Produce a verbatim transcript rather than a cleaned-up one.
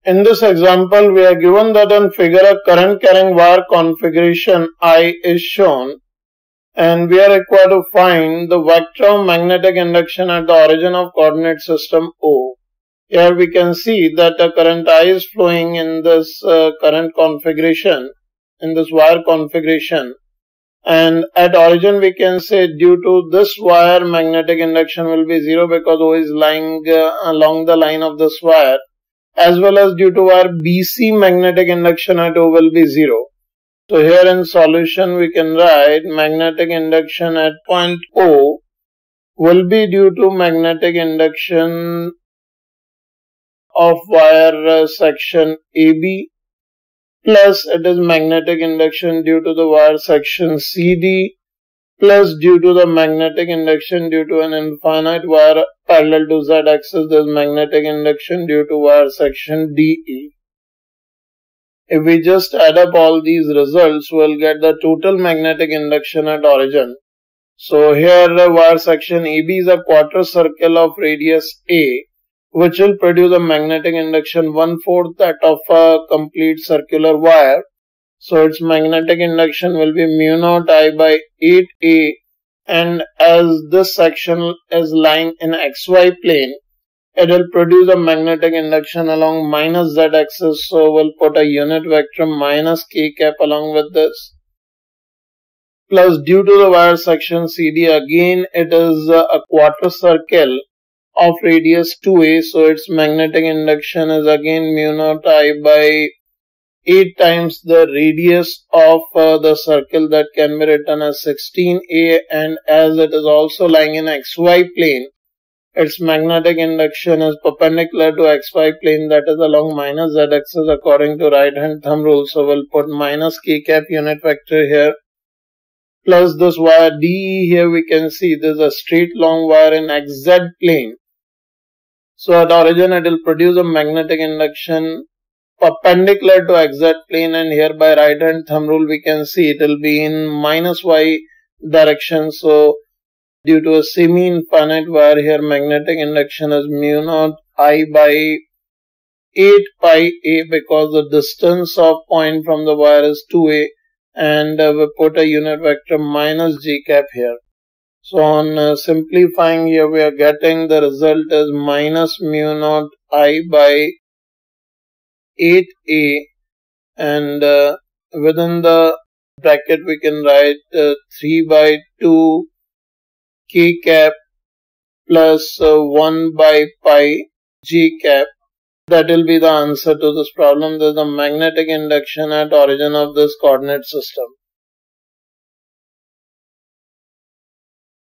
In this example, we are given that in figure a current carrying wire configuration I is shown, and we are required to find the vector of magnetic induction at the origin of coordinate system O. Here we can see that a current I is flowing in this uh, current configuration, in this wire configuration, and at origin we can say due to this wire magnetic induction will be zero because O is lying uh, along the line of this wire, as well as due to wire B C magnetic induction at O will be zero. So here in solution we can write magnetic induction at point O will be due to magnetic induction of wire uh, section A B, plus it is magnetic induction due to the wire section C D, plus due to the magnetic induction due to an infinite wire parallel to Z axis, there is magnetic induction due to wire section D E. If we just add up all these results, we will get the total magnetic induction at origin. So here the wire section A B is a quarter circle of radius A, which will produce a magnetic induction one-fourth that of a complete circular wire. So its magnetic induction will be mu naught I by eight A, and as this section is lying in xy plane, it will produce a magnetic induction along minus Z axis, so we'll put a unit vector minus k cap along with this. Plus due to the wire section C D, again it is a quarter circle of radius two A, so its magnetic induction is again mu naught I by eight times the radius of uh, the circle, that can be written as sixteen A, and as it is also lying in xy plane, its magnetic induction is perpendicular to xy plane, that is along minus Z axis according to right hand thumb rule, so we'll put minus k cap unit vector here. Plus this wire D E, here we can see this is a straight long wire in xz plane. So at origin it will produce a magnetic induction perpendicular to xz plane, and here by right hand thumb rule we can see it will be in minus y direction. So due to a semi-infinite wire, here magnetic induction is mu naught I by eight pi A, because the distance of point from the wire is two A, and uh, we put a unit vector minus g cap here. So on uh, simplifying here, we are getting the result as minus mu naught I by eight A, and uh, within the bracket we can write uh, three by two k cap plus uh, one by pi g cap. That will be the answer to this problem. There is a magnetic induction at origin of this coordinate system.